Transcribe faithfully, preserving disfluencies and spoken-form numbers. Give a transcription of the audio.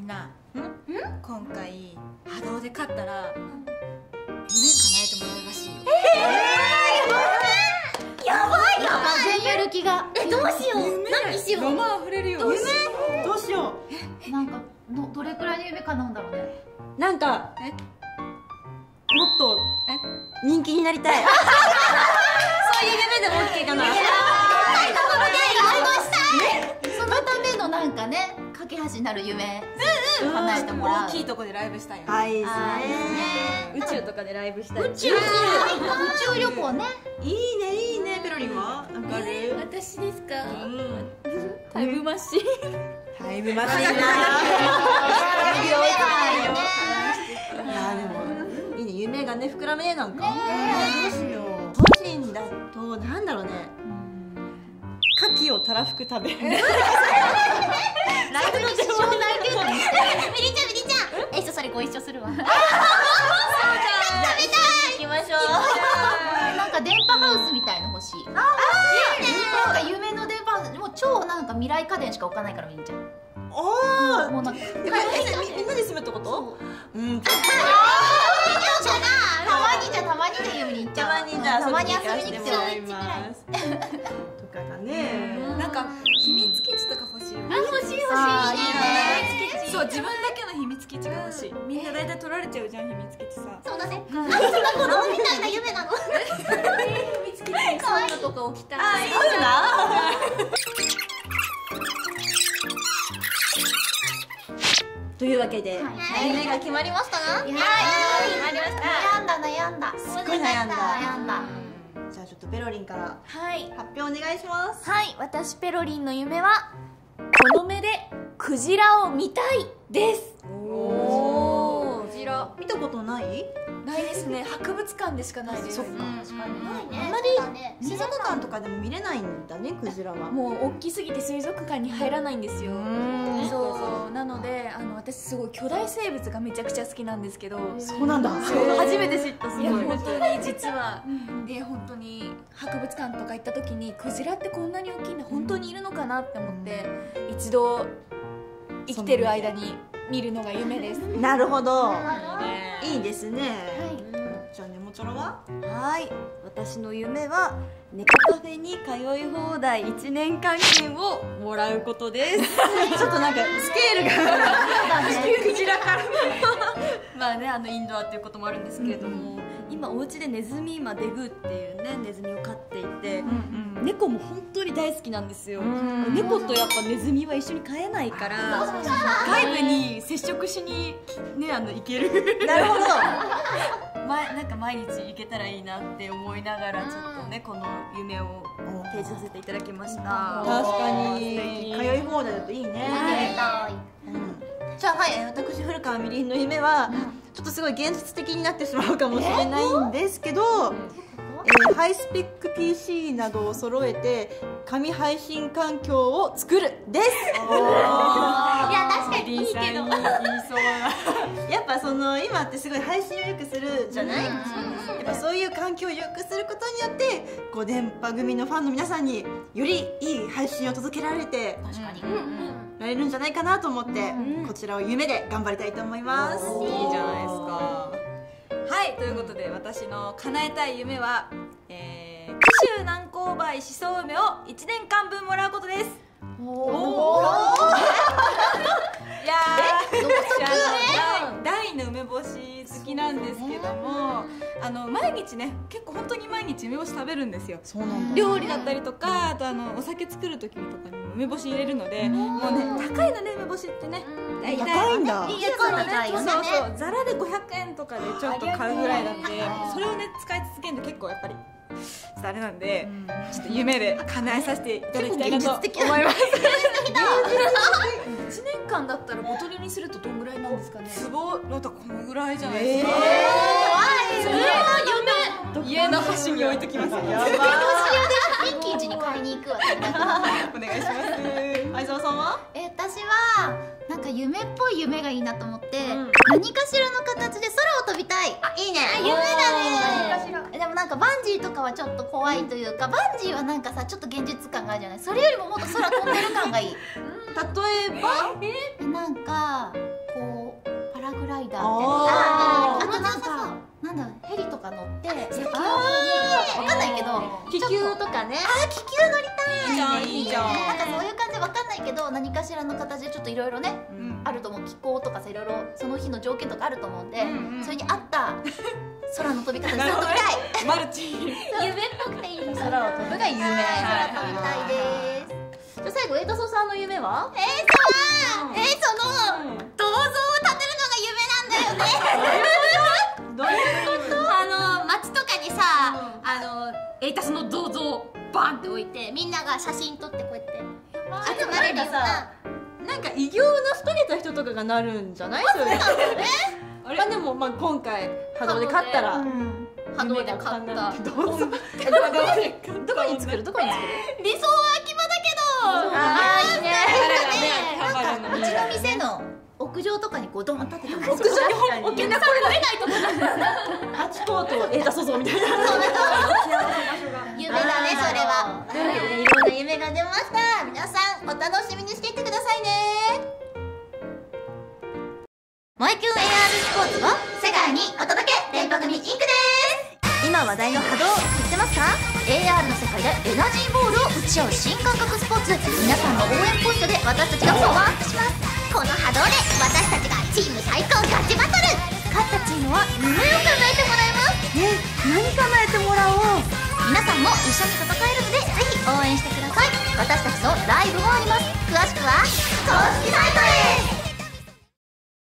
みんな、今回波動で勝ったら夢叶えてもらうらしい。 えー、やばいやばい、全やる気が。え、どうしよう、何しよう。 ロマンあふれるよ。夢どうしよう。なんかどどれくらいの夢叶うんだろうね。 なんかえもっと人気になりたい。そういう夢でも オーケー かな。 そのためのなんかね、架け橋になる夢叶えてもらう。 大きいとこでライブしたいよね。 はいですね。 宇宙とかでライブしたい。 宇宙宇宙旅行ね。 いいねいいね。ペロリンはわかる？ 私ですか。 タイムマシーン。 タイムマシーンな。いやでもいいね、夢がね膨らめねなんか。どうしよう。個人だとなんだろうね。牡蠣をたらふく食べる。 ライブに支障ないけど。ミリちゃんミリちゃん、えっとそれご一緒するわ。食べたい。行きましょう。なんか電波ハウスみたいの欲しい。ああ、なんか夢の電波ハウス、もう超なんか未来家電しか置かないからミリちゃん。 おお。 もうなんかみんなで住むってこと？うん。 たまにじゃたまにで夢に行っちゃう。 たまにじゃたまに遊びに来てもらいます。とかがね。 なんか秘密基地とか欲しいよ。 あ、欲しい欲しい。いいね。 そう、自分だけの秘密基地が欲しい。みんな大体取られちゃうじゃん、秘密基地さ。 そうだね。なんでそんな子供みたいな夢なの？秘密基地にサウナとか置きたい。 あ、いいな。というわけで夢が決まりましたな。 はい、決まりました。悩んだ悩んだ。 すっごい悩んだ。 悩んだ。 じゃあちょっとペロリンからはい発表お願いします。 はい、私ペロリンの夢はこの目でクジラを見たいです。 おお、クジラ見たことない？ ないですね。博物館でしかないです。 そっか。 確かにないね。 あんまり水族館とかでも見れないんだね、クジラは。 もう大きすぎて水族館に入らないんですよ。そうなので、あの私すごい巨大生物がめちゃくちゃ好きなんですけど、 そうなんだ。初めて知った。すごい。 いや本当に実はで本当に博物館とか行った時にクジラってこんなに大きいんだ、本当にいるのかなって思って一度生きてる間に見るのが夢です。 なるほど。いいですね。じゃあネモチョロは？ はい、私の夢はネコカフェに通い放題いちねんかん券をもらうことです。 ちょっとなんかスケールがクジラからまあね、あのインドアっていうこともあるんですけれども、今お家でネズミ、今デグーっていうねネズミを飼っていて、猫も本当に大好きなんですよ。猫とやっぱネズミは一緒に飼えないから、外部に接触しにね、あの行ける。 なるほど。 ま、なんか毎日行けたらいいなって思いながらちょっとねこの夢を提示させていただきました。 確かに通い放題だといいね。じゃあはい、私古川みりんの夢はちょっとすごい現実的になってしまうかもしれないんですけど、えー、ハイスペック ピーシー などを揃えて紙配信環境を作るです。 いや確かにいいけど。 やっぱその今ってすごい配信をよくするじゃない？やっぱそういう環境をよくすることによってこう電波組のファンの皆さんによりいい配信を届けられて確かに。 られるんじゃないかなと思ってこちらを夢で頑張りたいと思います。 いいじゃないですか。はい、ということで私の叶えたい夢は、えー、紀州南高梅しそ梅をいちねんかんぶんもらうことです。おお。いやー、大大の梅干し好きなんですけども、あの毎日ね、結構本当に毎日梅干し食べるんですよ。 そうなんだ。 料理だったりとか、あとあのお酒作る時とかにも梅干し入れるので、もうね高いのね梅干しってね。 高いんだ。 いいやつみたいよね。 そうそう、ざらでごひゃくえんとかでちょっと買うぐらいなんで、それをね使い続けるの結構やっぱりあれなんで、ちょっと夢で叶えさせていただきたいなと思います。 いちねんかんだったらボトルにするとどんぐらいなんですかね。 壺のとこのぐらいじゃないですか。 それは夢。家の端に置いときます。やばい。 ピンキージに買いに行くわ。 お願いします。相沢さんは？ え、私はなんか夢っぽい夢がいいなと思って、何かしらの形で空を飛びたい。あ、いいね。夢だね。でもなんかバンジーとかはちょっと怖いというか、バンジーはなんかさちょっと現実感があるじゃない。それよりももっと空飛んでる感がいい。 例えばえ、なんかてあって、 ああとなんかなんだヘリとか乗って夜景を見るとかわかんないけど、 気球とかね。 あ気球乗りたい。 いいじゃんいいじゃん。 なんかそういう感じわかんないけど、何かしらの形でちょっといろいろね、 うんあると思う。気候とかさ、いろいろその日の条件とかあると思うんで、 うんうんそれに合った空の飛び方で空飛びたい。 マルチ。 夢っぽくていいです。 空を飛ぶが有名。 空飛びたいです。 じゃあ最後エイタソさんの夢は？ えー、その、えー、その、銅像を建てるのが夢なんだよね。 どういうこと？ あの街とかにさ、あのエイタスの銅像をバンって置いて、みんなが写真撮ってこうやって集まれるような。 なんか偉業を成し遂げた人とかがなるんじゃない？そういうの。あれでもまあ今回波動で勝ったら波動で勝った。 どこに作る？どこに作る？ 理想は秋葉だけど。 あーいいね。 なんかうちの店の屋上とかにこうドン立てても屋上にみんなこれ出ないと思う。 ハチ公とエイタソ像みたいな。 夢だねそれは。というわけでいろんな夢が出ました。皆さんお楽しみにしていってくださいね。萌えキュン エーアール スポーツを世界にお届け、電波組インクです。今話題の波動知ってますか？ エーアール の世界でエナジーボールを打ち合う新感覚スポーツ。皆さんの応援ポイントで私たちがパワーアップします。この波動で私たちがチーム対抗ガチバトル。勝ったチームは夢を叶えてもらいます。 ね、何叶えてもらおう。 皆さんも一緒に戦えるのでぜひ応援してください。私たちのライブもあります。詳しくは公式サイトへ。